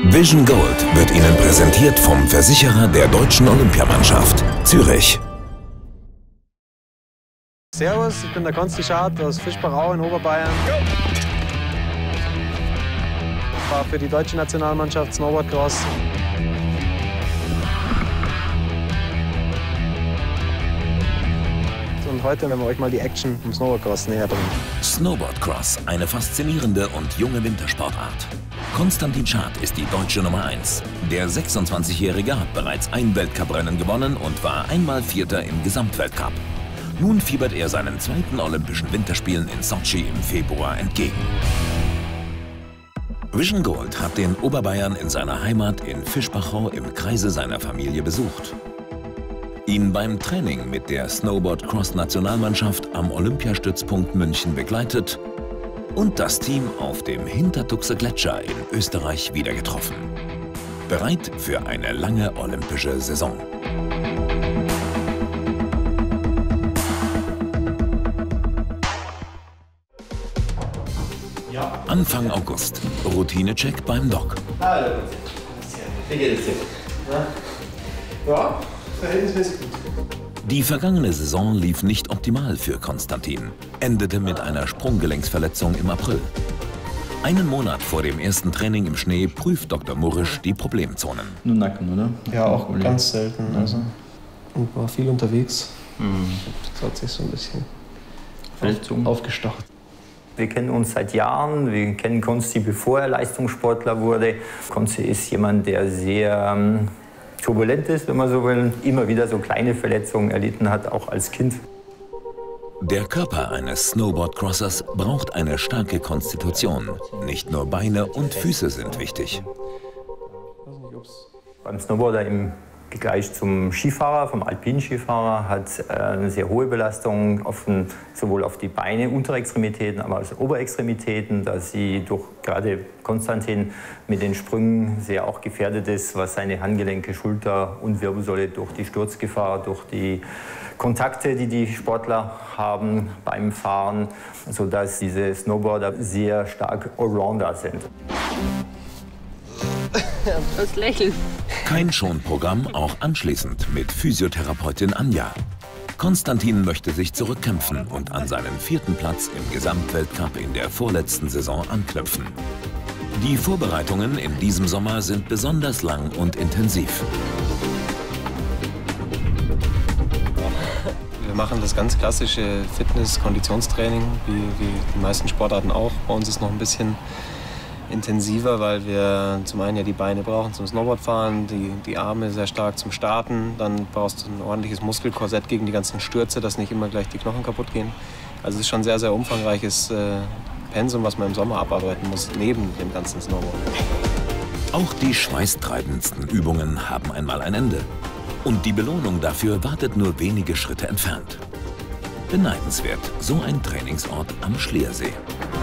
Vision Gold wird Ihnen präsentiert vom Versicherer der deutschen Olympiamannschaft, Zürich. Servus, ich bin der Konsti Schad aus Fischbach-Au in Oberbayern. Ich war für die deutsche Nationalmannschaft Snowboardcross. Und heute werden wir euch mal die Action im Snowboardcross näher bringen. Snowboardcross, eine faszinierende und junge Wintersportart. Konstantin Schad ist die deutsche Nummer 1. Der 26-Jährige hat bereits ein Weltcuprennen gewonnen und war einmal Vierter im Gesamtweltcup. Nun fiebert er seinen zweiten Olympischen Winterspielen in Sotschi im Februar entgegen. Vision Gold hat den Oberbayern in seiner Heimat in Fischbach-Au im Kreise seiner Familie besucht. Ihn beim Training mit der Snowboard-Cross-Nationalmannschaft am Olympiastützpunkt München begleitet und das Team auf dem Hintertuxer Gletscher in Österreich wieder getroffen. Bereit für eine lange olympische Saison. Anfang August. Routinecheck beim Doc. Hallo. Wie geht es dir? Ja, verhältnismäßig gut. Die vergangene Saison lief nicht optimal für Konstantin, endete mit einer Sprunggelenksverletzung im April. Einen Monat vor dem ersten Training im Schnee prüft Dr. Murrisch die Problemzonen. Nur Nacken, oder? Ja, auch ganz selten. Also. Und war viel unterwegs. Das hat sich so ein bisschen aufgestaut. Wir kennen uns seit Jahren, wir kennen Konsti, bevor er Leistungssportler wurde. Konsti ist jemand, der sehr turbulent ist, wenn man so will, immer wieder so kleine Verletzungen erlitten hat, auch als Kind. Der Körper eines Snowboardcrossers braucht eine starke Konstitution. Nicht nur Beine und Füße sind wichtig. Beim Snowboarder im Vergleich zum Skifahrer, vom alpinen Skifahrer, hat eine sehr hohe Belastung sowohl auf die Beine, Unterextremitäten, aber als Oberextremitäten, da sie durch gerade Konstantin mit den Sprüngen sehr auch gefährdet ist, was seine Handgelenke, Schulter und Wirbelsäule durch die Sturzgefahr, durch die Kontakte, die die Sportler haben beim Fahren, sodass diese Snowboarder sehr stark Allrounder sind. Das Lächeln. Kein Schonprogramm, auch anschließend mit Physiotherapeutin Anja. Konstantin möchte sich zurückkämpfen und an seinen 4. Platz im Gesamtweltcup in der vorletzten Saison anknüpfen. Die Vorbereitungen in diesem Sommer sind besonders lang und intensiv. Wir machen das ganz klassische Fitness-Konditionstraining, wie die meisten Sportarten auch. Bei uns ist noch ein bisschen intensiver, weil wir zum einen ja die Beine brauchen zum Snowboardfahren, die Arme sehr stark zum Starten. Dann brauchst du ein ordentliches Muskelkorsett gegen die ganzen Stürze, dass nicht immer gleich die Knochen kaputt gehen. Also es ist schon ein sehr, sehr umfangreiches Pensum, was man im Sommer abarbeiten muss, neben dem ganzen Snowboard. Auch die schweißtreibendsten Übungen haben einmal ein Ende. Und die Belohnung dafür wartet nur wenige Schritte entfernt. Beneidenswert, so ein Trainingsort am Schliersee.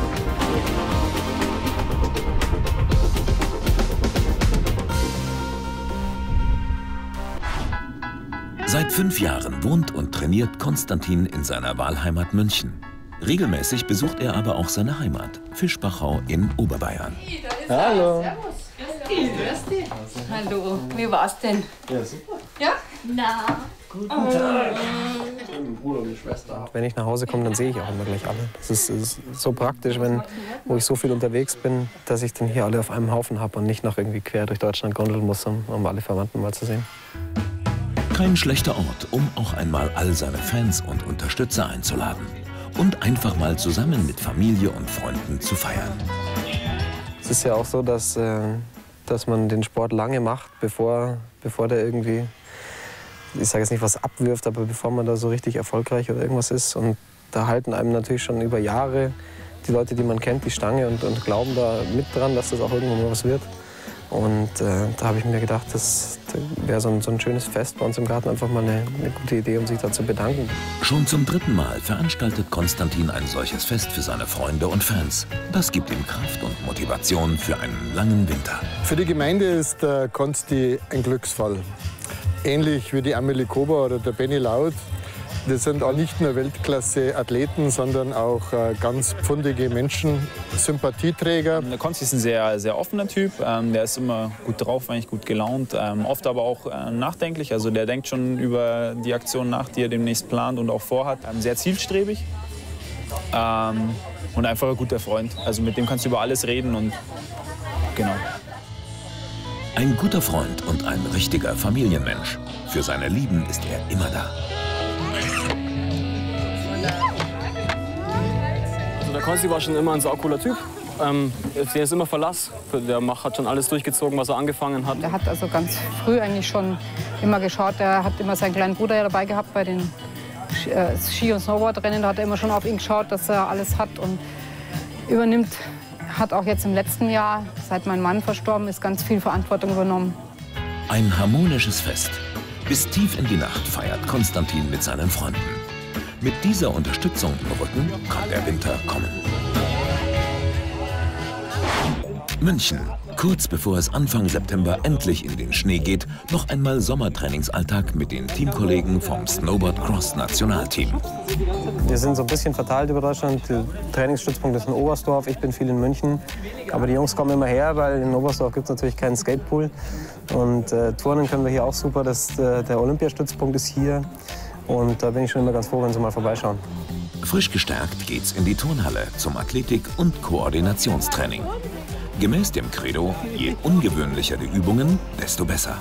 Seit 5 Jahren wohnt und trainiert Konstantin in seiner Wahlheimat München. Regelmäßig besucht er aber auch seine Heimat, Fischbach-Au in Oberbayern. Hallo. Servus. Grüß dich. Hallo. Wie war's denn? Ja, super. Ja? Na. Guten Tag. Bruder und Schwester. Wenn ich nach Hause komme, dann sehe ich auch immer gleich alle. Das ist so praktisch, wo ich so viel unterwegs bin, dass ich dann hier alle auf einem Haufen habe und nicht noch irgendwie quer durch Deutschland gondeln muss, um alle Verwandten mal zu sehen. Kein schlechter Ort, um auch einmal all seine Fans und Unterstützer einzuladen. Und einfach mal zusammen mit Familie und Freunden zu feiern. Es ist ja auch so, dass man den Sport lange macht, bevor der irgendwie, ich sage jetzt nicht, was abwirft, aber bevor man da so richtig erfolgreich oder irgendwas ist. Und da halten einem natürlich schon über Jahre die Leute, die man kennt, die Stange und glauben da mit dran, dass das auch irgendwann mal was wird. Und da habe ich mir gedacht, das wäre so ein schönes Fest bei uns im Garten, einfach mal eine gute Idee, um sich da zu bedanken. Schon zum 3. Mal veranstaltet Konstantin ein solches Fest für seine Freunde und Fans. Das gibt ihm Kraft und Motivation für einen langen Winter. Für die Gemeinde ist der Konsti ein Glücksfall. Ähnlich wie die Amelie Kober oder der Benny Laut Das sind auch nicht nur Weltklasse-Athleten, sondern auch ganz pfundige Menschen, Sympathieträger. Der Konsti ist ein sehr, sehr offener Typ. Der ist immer gut drauf, eigentlich gut gelaunt, oft aber auch nachdenklich. Also der denkt schon über die Aktionen nach, die er demnächst plant und auch vorhat. Sehr zielstrebig und einfach ein guter Freund. Also mit dem kannst du über alles reden und genau. Ein guter Freund und ein richtiger Familienmensch. Für seine Lieben ist er immer da. Also der Konsti war schon immer ein saucooler Typ. Der ist immer Verlass. Der hat schon alles durchgezogen, was er angefangen hat. Er hat also ganz früh eigentlich schon immer geschaut. Er hat immer seinen kleinen Bruder dabei gehabt bei den Ski- und Snowboardrennen. Da hat er immer schon auf ihn geschaut, dass er alles hat und übernimmt. Hat auch jetzt im letzten Jahr, seit mein Mann verstorben ist, ganz viel Verantwortung übernommen. Ein harmonisches Fest. Bis tief in die Nacht feiert Konstantin mit seinen Freunden. Mit dieser Unterstützung im Rücken kann der Winter kommen. München. Kurz bevor es Anfang September endlich in den Schnee geht, noch einmal Sommertrainingsalltag mit den Teamkollegen vom Snowboard-Cross-Nationalteam. Wir sind so ein bisschen verteilt über Deutschland. Der Trainingsstützpunkt ist in Oberstdorf, ich bin viel in München. Aber die Jungs kommen immer her, weil in Oberstdorf gibt es natürlich keinen Skatepool. Und Turnen können wir hier auch super. Der Olympiastützpunkt ist hier. Und da bin ich schon immer ganz froh, wenn Sie mal vorbeischauen. Frisch gestärkt geht's in die Turnhalle zum Athletik- und Koordinationstraining. Gemäß dem Credo, je ungewöhnlicher die Übungen, desto besser.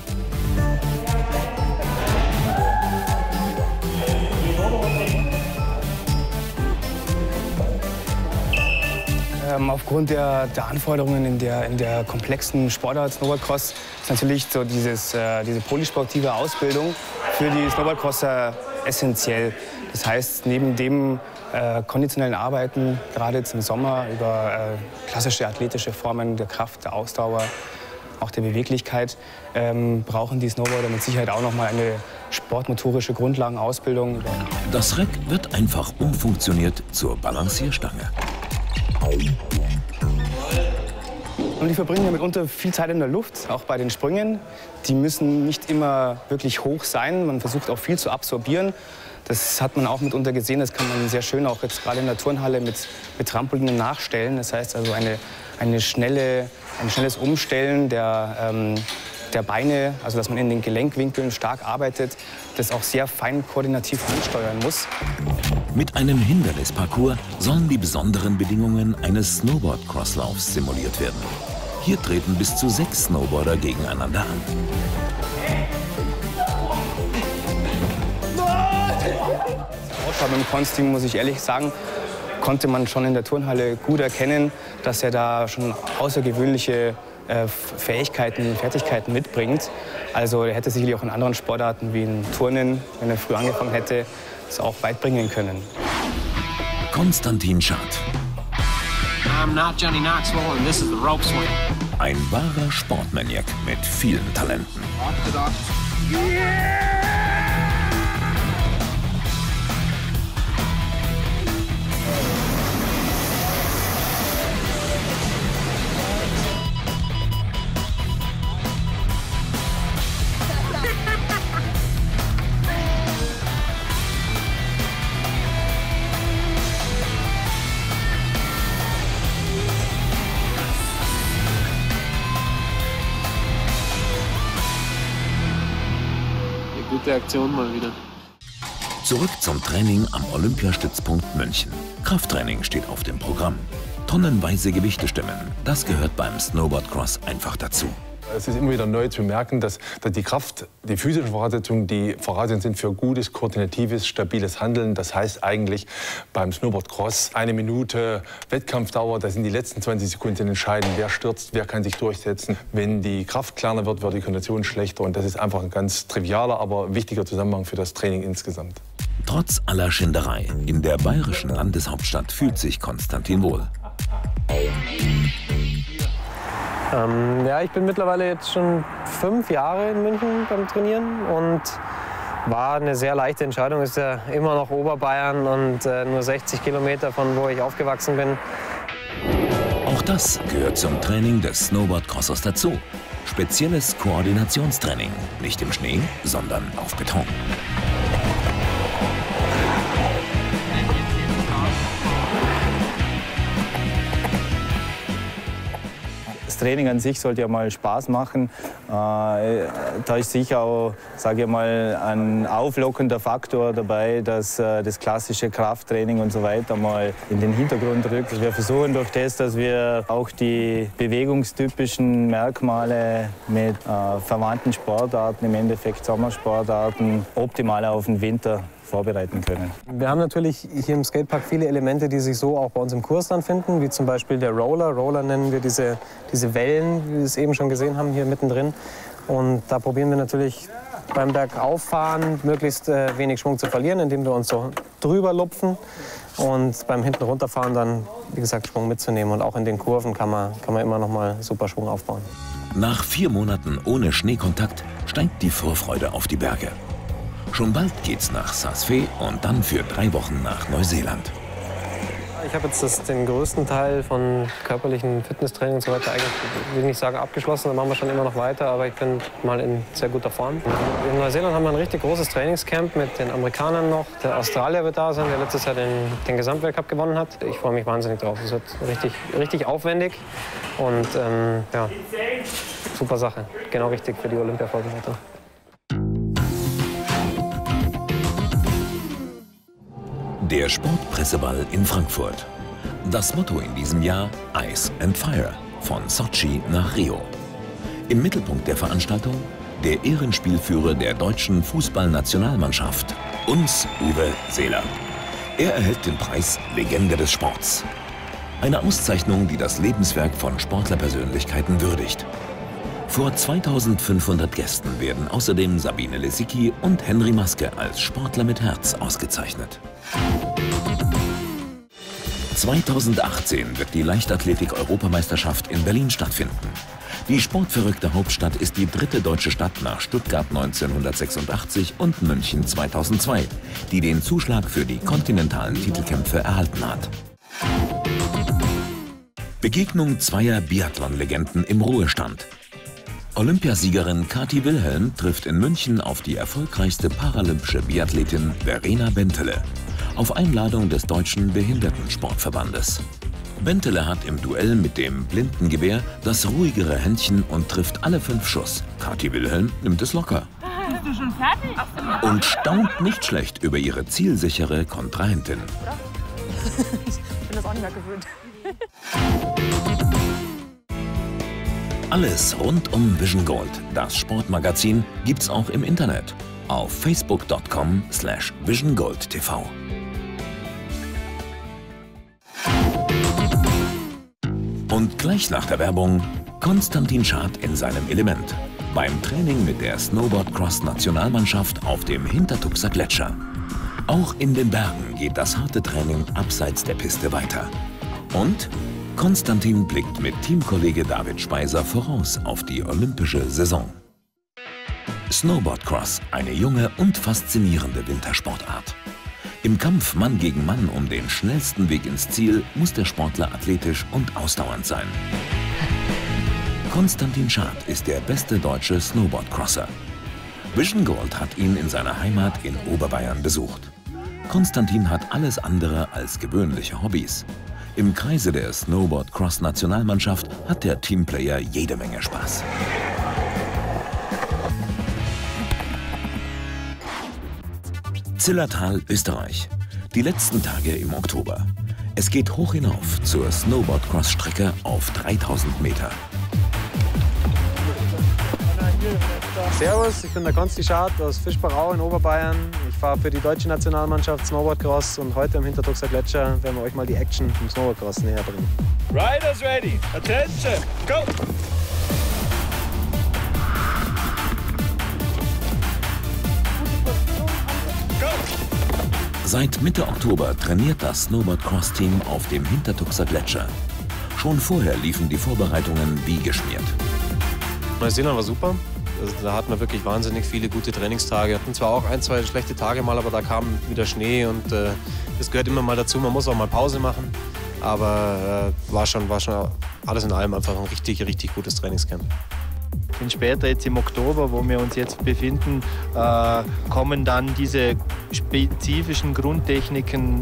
Aufgrund der Anforderungen in der komplexen Sportart Snowboardcross ist natürlich so diese polysportive Ausbildung für die Snowboardcrosser essentiell. Das heißt, neben dem konditionellen Arbeiten, gerade jetzt im Sommer, über klassische athletische Formen der Kraft, der Ausdauer, auch der Beweglichkeit, brauchen die Snowboarder mit Sicherheit auch noch mal eine sportmotorische Grundlagenausbildung. Das Reck wird einfach umfunktioniert zur Balancierstange. Und die verbringen ja mitunter viel Zeit in der Luft, auch bei den Sprüngen. Die müssen nicht immer wirklich hoch sein, man versucht auch viel zu absorbieren. Das hat man auch mitunter gesehen, das kann man sehr schön auch jetzt gerade in der Turnhalle mit Trampolinen nachstellen. Das heißt also ein schnelles Umstellen der Beine, also dass man in den Gelenkwinkeln stark arbeitet, das auch sehr fein koordinativ ansteuern muss. Mit einem Hindernisparcours sollen die besonderen Bedingungen eines Snowboard-Crosslaufs simuliert werden. Hier treten bis zu 6 Snowboarder gegeneinander an. Ausschau beim Konsti, muss ich ehrlich sagen, konnte man schon in der Turnhalle gut erkennen, dass er da schon außergewöhnliche Fähigkeiten, Fertigkeiten mitbringt. Also er hätte sicherlich auch in anderen Sportarten wie in Turnen, wenn er früh angefangen hätte, das auch weit bringen können. Konstantin Schad. I'm not Johnny Knoxville and this is the rope swing. Ein wahrer Sportmaniak mit vielen Talenten. Gute Aktion mal wieder. Zurück zum Training am Olympiastützpunkt München. Krafttraining steht auf dem Programm. Tonnenweise Gewichte stemmen, das gehört beim Snowboardcross einfach dazu. Es ist immer wieder neu zu merken, dass die Kraft, die physischen Voraussetzungen, die Voraussetzungen sind für gutes, koordinatives, stabiles Handeln. Das heißt eigentlich beim Snowboardcross 1 Minute Wettkampfdauer, da sind die letzten 20 Sekunden entscheidend, wer stürzt, wer kann sich durchsetzen. Wenn die Kraft kleiner wird, wird die Kondition schlechter und das ist einfach ein ganz trivialer, aber wichtiger Zusammenhang für das Training insgesamt. Trotz aller Schinderei, in der bayerischen Landeshauptstadt fühlt sich Konstantin wohl. Ja, ich bin mittlerweile jetzt schon 5 Jahre in München beim Trainieren und war eine sehr leichte Entscheidung. Ist ja immer noch Oberbayern und nur 60 Kilometer von wo ich aufgewachsen bin. Auch das gehört zum Training des Snowboardcrossers dazu. Spezielles Koordinationstraining, nicht im Schnee, sondern auf Beton. Training an sich sollte ja mal Spaß machen. Da ist sicher auch, sage ich mal, ein auflockender Faktor dabei, dass das klassische Krafttraining und so weiter mal in den Hintergrund rückt. Wir versuchen durch das, dass wir auch die bewegungstypischen Merkmale mit verwandten Sportarten, im Endeffekt Sommersportarten, optimal auf den Winter vorbereiten können. Wir haben natürlich hier im Skatepark viele Elemente, die sich so auch bei uns im Kurs dann finden, wie zum Beispiel der Roller. Roller nennen wir diese Wellen, wie wir es eben schon gesehen haben, hier mittendrin. Und da probieren wir natürlich beim Bergauffahren möglichst wenig Schwung zu verlieren, indem wir uns so drüber lupfen. Und beim hinten runterfahren dann, wie gesagt, Schwung mitzunehmen. Und auch in den Kurven kann man immer noch mal super Schwung aufbauen. Nach 4 Monaten ohne Schneekontakt steigt die Vorfreude auf die Berge. Schon bald geht's nach Saas-Fee und dann für 3 Wochen nach Neuseeland. Ich habe jetzt den größten Teil von körperlichen Fitnesstraining und so weiter eigentlich, will nicht sagen abgeschlossen, da machen wir schon immer noch weiter, aber ich bin mal in sehr guter Form. In Neuseeland haben wir ein richtig großes Trainingscamp mit den Amerikanern noch. Der Australier wird da sein, der letztes Jahr den Gesamtweltcup gewonnen hat. Ich freue mich wahnsinnig drauf. Es wird richtig aufwendig und ja, super Sache. Genau richtig für die Olympia-Vorbereitung. Der Sportpresseball in Frankfurt. Das Motto in diesem Jahr Ice and Fire, von Sochi nach Rio. Im Mittelpunkt der Veranstaltung der Ehrenspielführer der deutschen Fußballnationalmannschaft, Uwe Seeler. Er erhält den Preis Legende des Sports. Eine Auszeichnung, die das Lebenswerk von Sportlerpersönlichkeiten würdigt. Vor 2500 Gästen werden außerdem Sabine Lisicki und Henry Maske als Sportler mit Herz ausgezeichnet. 2018 wird die Leichtathletik-Europameisterschaft in Berlin stattfinden. Die sportverrückte Hauptstadt ist die 3. deutsche Stadt nach Stuttgart 1986 und München 2002, die den Zuschlag für die kontinentalen Titelkämpfe erhalten hat. Begegnung zweier Biathlon-Legenden im Ruhestand. Olympiasiegerin Kati Wilhelm trifft in München auf die erfolgreichste paralympische Biathletin Verena Bentele auf Einladung des Deutschen Behindertensportverbandes. Bentele hat im Duell mit dem Blindengewehr das ruhigere Händchen und trifft alle 5 Schuss. Kati Wilhelm nimmt es locker. Bist du schon fertig? Und staunt nicht schlecht über ihre zielsichere Kontrahentin. Ich bin das auch nicht mehr gewöhnt. Alles rund um Vision Gold, das Sportmagazin, gibt's auch im Internet auf facebook.com/visiongoldtv. Und gleich nach der Werbung Konstantin Schad in seinem Element beim Training mit der Snowboard-Cross-Nationalmannschaft auf dem Hintertuxer Gletscher. Auch in den Bergen geht das harte Training abseits der Piste weiter. Und Konstantin blickt mit Teamkollege David Speiser voraus auf die olympische Saison. Snowboardcross, eine junge und faszinierende Wintersportart. Im Kampf Mann gegen Mann um den schnellsten Weg ins Ziel muss der Sportler athletisch und ausdauernd sein. Konstantin Schad ist der beste deutsche Snowboardcrosser. Vision Gold hat ihn in seiner Heimat in Oberbayern besucht. Konstantin hat alles andere als gewöhnliche Hobbys. Im Kreise der Snowboard-Cross-Nationalmannschaft hat der Teamplayer jede Menge Spaß. Zillertal, Österreich. Die letzten Tage im Oktober. Es geht hoch hinauf zur Snowboard-Cross-Strecke auf 3000 Meter. Servus, ich bin der Konsti Schad aus Fischbachau in Oberbayern. Ich fahre für die deutsche Nationalmannschaft Snowboardcross und heute am Hintertuxer Gletscher werden wir euch mal die Action vom Snowboardcross näher bringen. Riders ready, attention, go! Seit Mitte Oktober trainiert das Snowboard-Cross-Team auf dem Hintertuxer Gletscher. Schon vorher liefen die Vorbereitungen wie geschmiert. Neuseeland war super. Also da hatten wir wirklich wahnsinnig viele gute Trainingstage. Wir hatten zwar auch 1, 2 schlechte Tage mal, aber da kam wieder Schnee und das gehört immer mal dazu. Man muss auch mal Pause machen. Aber war schon alles in allem einfach ein richtig, richtig gutes Trainingscamp. Denn später, jetzt im Oktober, wo wir uns jetzt befinden, kommen dann diese spezifischen Grundtechniken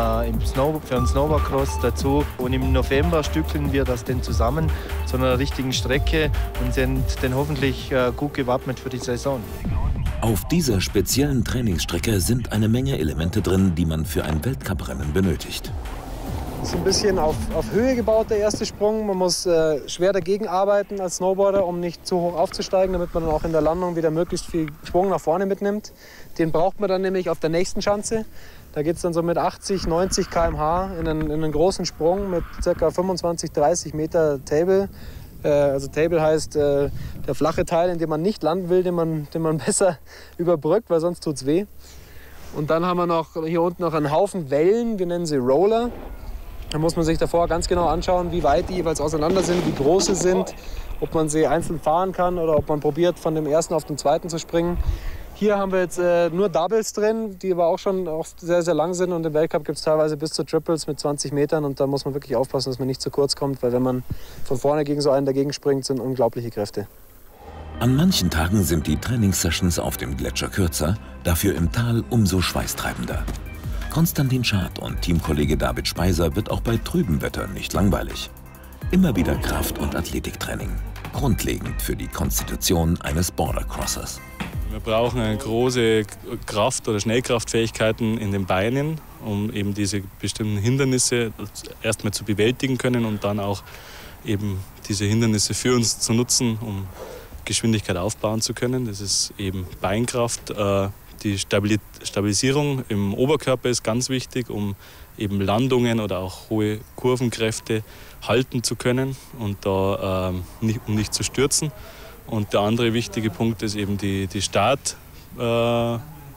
für den Snowboardcross dazu. Und im November stückeln wir das dann zusammen zu einer richtigen Strecke und sind dann hoffentlich gut gewappnet für die Saison. Auf dieser speziellen Trainingsstrecke sind eine Menge Elemente drin, die man für ein Weltcuprennen benötigt. Das ist ein bisschen auf Höhe gebaut, der erste Sprung. Man muss schwer dagegen arbeiten als Snowboarder, um nicht zu hoch aufzusteigen, damit man dann auch in der Landung wieder möglichst viel Schwung nach vorne mitnimmt. Den braucht man dann nämlich auf der nächsten Schanze. Da geht es dann so mit 80, 90 km/h in einen großen Sprung mit ca. 25, 30 Meter Table. Also Table heißt der flache Teil, in dem man nicht landen will, den man besser überbrückt, weil sonst tut es weh. Und dann haben wir noch hier unten noch einen Haufen Wellen, wir nennen sie Roller. Da muss man sich davor ganz genau anschauen, wie weit die jeweils auseinander sind, wie groß sie sind, ob man sie einzeln fahren kann oder ob man probiert, von dem ersten auf den zweiten zu springen. Hier haben wir jetzt nur Doubles drin, die aber auch schon sehr, sehr lang sind. Und im Weltcup gibt es teilweise bis zu Triples mit 20 Metern. Und da muss man wirklich aufpassen, dass man nicht zu kurz kommt, weil wenn man von vorne gegen so einen dagegen springt, sind unglaubliche Kräfte. An manchen Tagen sind die Trainingssessions auf dem Gletscher kürzer, dafür im Tal umso schweißtreibender. Konstantin Schad und Teamkollege David Speiser wird auch bei trübem Wetter nicht langweilig. Immer wieder Kraft- und Athletiktraining, grundlegend für die Konstitution eines Bordercrossers. Wir brauchen eine große Kraft- oder Schnellkraftfähigkeiten in den Beinen, um eben diese bestimmten Hindernisse erstmal zu bewältigen können und dann auch eben diese Hindernisse für uns zu nutzen, um Geschwindigkeit aufbauen zu können. Das ist eben Beinkraft. Die Stabilisierung im Oberkörper ist ganz wichtig, um eben Landungen oder auch hohe Kurvenkräfte halten zu können und da um nicht zu stürzen. Und der andere wichtige Punkt ist eben die Startkraft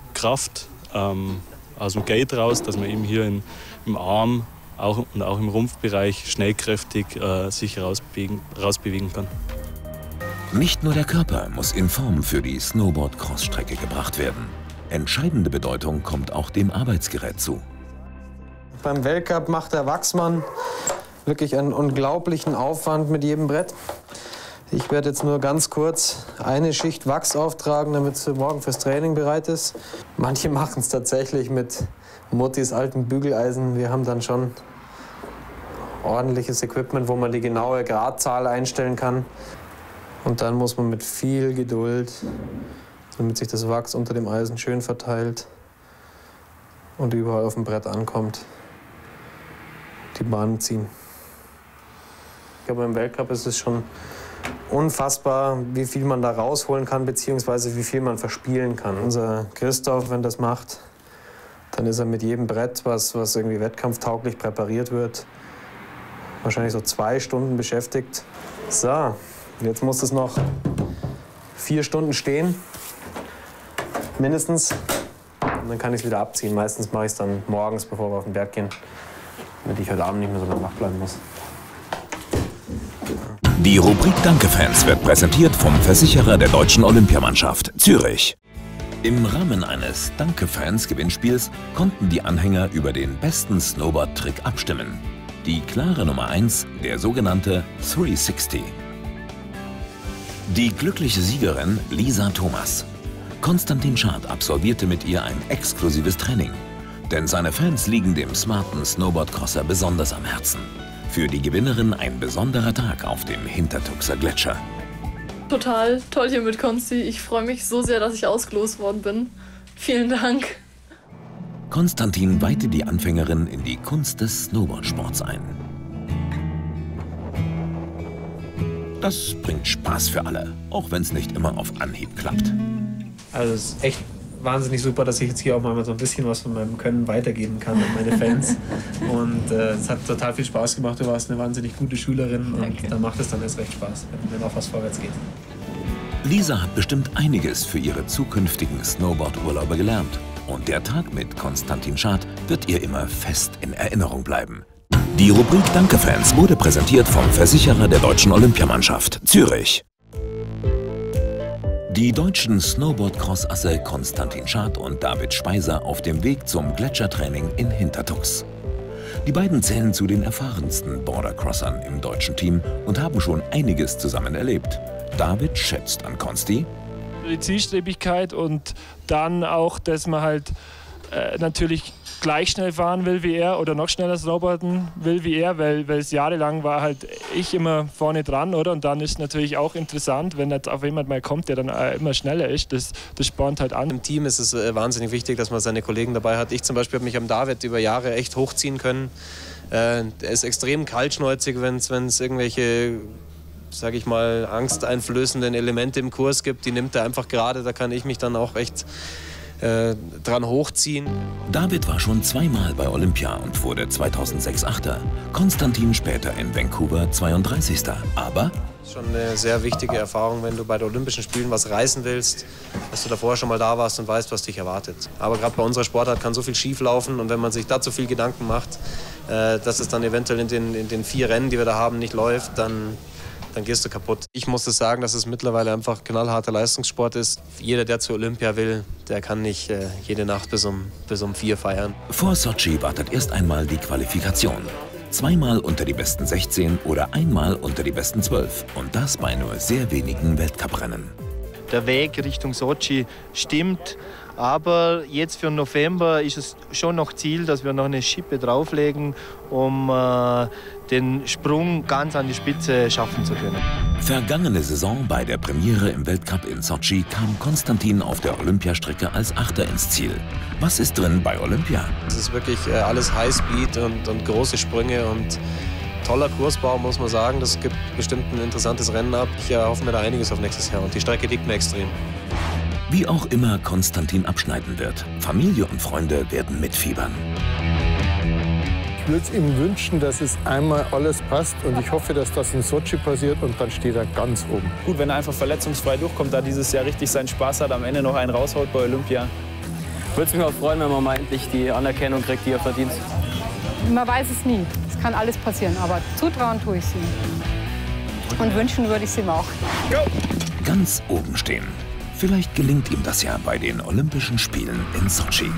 aus dem Gate raus, dass man eben hier im Arm und auch im Rumpfbereich schnellkräftig sich rausbewegen kann. Nicht nur der Körper muss in Form für die Snowboard-Cross-Strecke gebracht werden. Entscheidende Bedeutung kommt auch dem Arbeitsgerät zu. Beim Weltcup macht der Wachsmann wirklich einen unglaublichen Aufwand mit jedem Brett. Ich werde jetzt nur ganz kurz eine Schicht Wachs auftragen, damit es morgen fürs Training bereit ist. Manche machen es tatsächlich mit Muttis alten Bügeleisen. Wir haben dann schon ordentliches Equipment, wo man die genaue Gradzahl einstellen kann. Und dann muss man mit viel Geduld, damit sich das Wachs unter dem Eisen schön verteilt und überall auf dem Brett ankommt, die Bahnen ziehen. Ich glaube, im Weltcup ist es schon unfassbar, wie viel man da rausholen kann, beziehungsweise wie viel man verspielen kann. Unser Christoph, wenn das macht, dann ist er mit jedem Brett, was irgendwie wettkampftauglich präpariert wird, wahrscheinlich so 2 Stunden beschäftigt. So, jetzt muss es noch 4 Stunden stehen, mindestens. Und dann kann ich es wieder abziehen. Meistens mache ich es dann morgens, bevor wir auf den Berg gehen, damit ich heute Abend nicht mehr so lange wach bleiben muss. Die Rubrik Danke-Fans wird präsentiert vom Versicherer der deutschen Olympiamannschaft, Zürich. Im Rahmen eines Danke-Fans-Gewinnspiels konnten die Anhänger über den besten Snowboard-Trick abstimmen. Die klare Nummer 1, der sogenannte 360. Die glückliche Siegerin Lisa Thomas. Konstantin Schad absolvierte mit ihr ein exklusives Training. Denn seine Fans liegen dem smarten Snowboardcrosser besonders am Herzen. Für die Gewinnerin ein besonderer Tag auf dem Hintertuxer Gletscher. Total toll hier mit Konsti. Ich freue mich so sehr, dass ich ausgelost worden bin. Vielen Dank. Konstantin weihte die Anfängerin in die Kunst des Snowboardsports ein. Das bringt Spaß für alle, auch wenn es nicht immer auf Anhieb klappt. Also es ist echt wahnsinnig super, dass ich jetzt hier auch mal so ein bisschen was von meinem Können weitergeben kann an meine Fans. Und es hat total viel Spaß gemacht. Du warst eine wahnsinnig gute Schülerin und da macht es dann erst recht Spaß, wenn auch was vorwärts geht. Lisa hat bestimmt einiges für ihre zukünftigen Snowboard-Urlaube gelernt. Und der Tag mit Konstantin Schad wird ihr immer fest in Erinnerung bleiben. Die Rubrik Danke-Fans wurde präsentiert vom Versicherer der deutschen Olympiamannschaft, Zürich. Die deutschen Snowboard-Crossasse Konstantin Schad und David Speiser auf dem Weg zum Gletschertraining in Hintertux. Die beiden zählen zu den erfahrensten Bordercrossern im deutschen Team und haben schon einiges zusammen erlebt. David schätzt an Konsti: Die Zielstrebigkeit und dann auch, dass man halt natürlich gleich schnell fahren will wie er oder noch schneller snowboarden will wie er, weil es jahrelang war halt ich immer vorne dran, oder? Und dann ist natürlich auch interessant, wenn jetzt auf jemand mal kommt, der dann immer schneller ist, das spornt halt an. Im Team ist es wahnsinnig wichtig, dass man seine Kollegen dabei hat. Ich zum Beispiel habe mich am David über Jahre echt hochziehen können. Er ist extrem kaltschnäuzig, wenn es irgendwelche, sage ich mal, angsteinflößenden Elemente im Kurs gibt. Die nimmt er einfach gerade, da kann ich mich dann auch echt dran hochziehen. David war schon zweimal bei Olympia und wurde 2006 Achter. Konstantin später in Vancouver 32. Aber das ist schon eine sehr wichtige Erfahrung, wenn du bei den Olympischen Spielen was reißen willst, dass du davor schon mal da warst und weißt, was dich erwartet. Aber gerade bei unserer Sportart kann so viel schief laufen, und wenn man sich da zu viel Gedanken macht, dass es dann eventuell in den 4 Rennen, die wir da haben, nicht läuft, dann gehst du kaputt. Ich muss sagen, dass es mittlerweile einfach knallharter Leistungssport ist. Jeder, der zu Olympia will, der kann nicht jede Nacht bis um 4 feiern. Vor Sotschi wartet erst einmal die Qualifikation. Zweimal unter die besten 16 oder einmal unter die besten 12. Und das bei nur sehr wenigen Weltcuprennen. Der Weg Richtung Sotschi stimmt, aber jetzt für November ist es schon noch Ziel, dass wir noch eine Schippe drauflegen, um den Sprung ganz an die Spitze schaffen zu können. Vergangene Saison bei der Premiere im Weltcup in Sotschi kam Konstantin auf der Olympiastrecke als Achter ins Ziel. Was ist drin bei Olympia? Es ist wirklich alles Highspeed und große Sprünge und toller Kursbau, muss man sagen. Das gibt bestimmt ein interessantes Rennen ab. Ich hoffe mir da einiges auf nächstes Jahr und die Strecke liegt mir extrem. Wie auch immer Konstantin abschneiden wird, Familie und Freunde werden mitfiebern. Ich würde es ihm wünschen, dass es einmal alles passt, und ich hoffe, dass das in Sotschi passiert, und dann steht er ganz oben. Gut, wenn er einfach verletzungsfrei durchkommt, da dieses Jahr richtig seinen Spaß hat, am Ende noch einen raushaut bei Olympia. Würde mich auch freuen, wenn man mal endlich die Anerkennung kriegt, die er verdient. Man weiß es nie. Es kann alles passieren, aber zutrauen tue ich es ihm. Und wünschen würde ich es ihm auch. Ganz oben stehen. Vielleicht gelingt ihm das ja bei den Olympischen Spielen in Sotschi.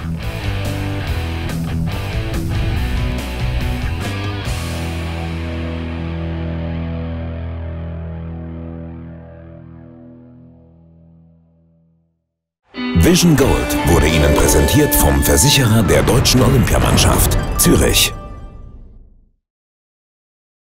Vision Gold wurde Ihnen präsentiert vom Versicherer der Deutschen Olympiamannschaft, Zürich.